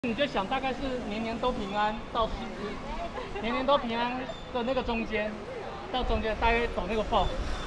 你就想大概是年年都平安到年年都平安的那个中间，到中间大约走那个缝。